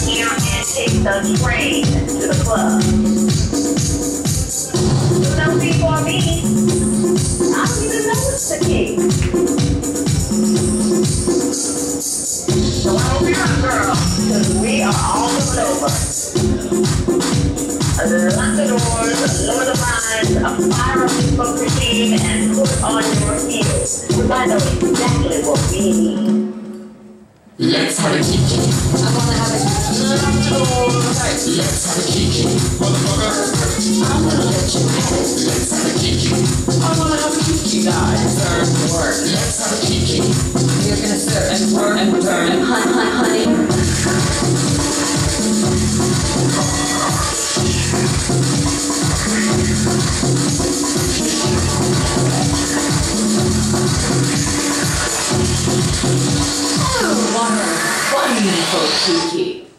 here and take the train to the club. So before me, I don't even know it's the cake. So I hope you're a girl, because we are all moving over. Lock the doors, lower the blinds, fire up the smoke machine, and put on your heels. Because I know exactly what we need. Let's have a kiki. I wanna have a kiki. Let's have a kiki. Motherfucker. I'm gonna let you have it. Let's have a kiki. I wanna have a kiki, guys. Turn, work. Let's have a kiki. You're gonna serve and work and turn. Honey. Oh, what a wonderful kiki.